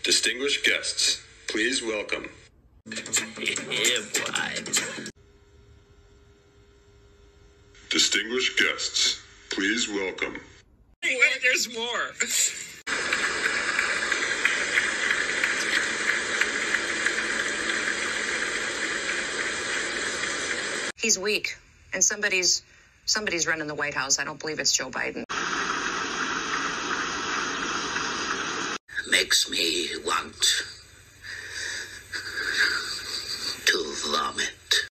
Distinguished guests, please welcome. Yeah, boy. Distinguished guests, please welcome. Wait, there's more. He's weak, and somebody's running the White House. I don't believe it's Joe Biden. Makes me want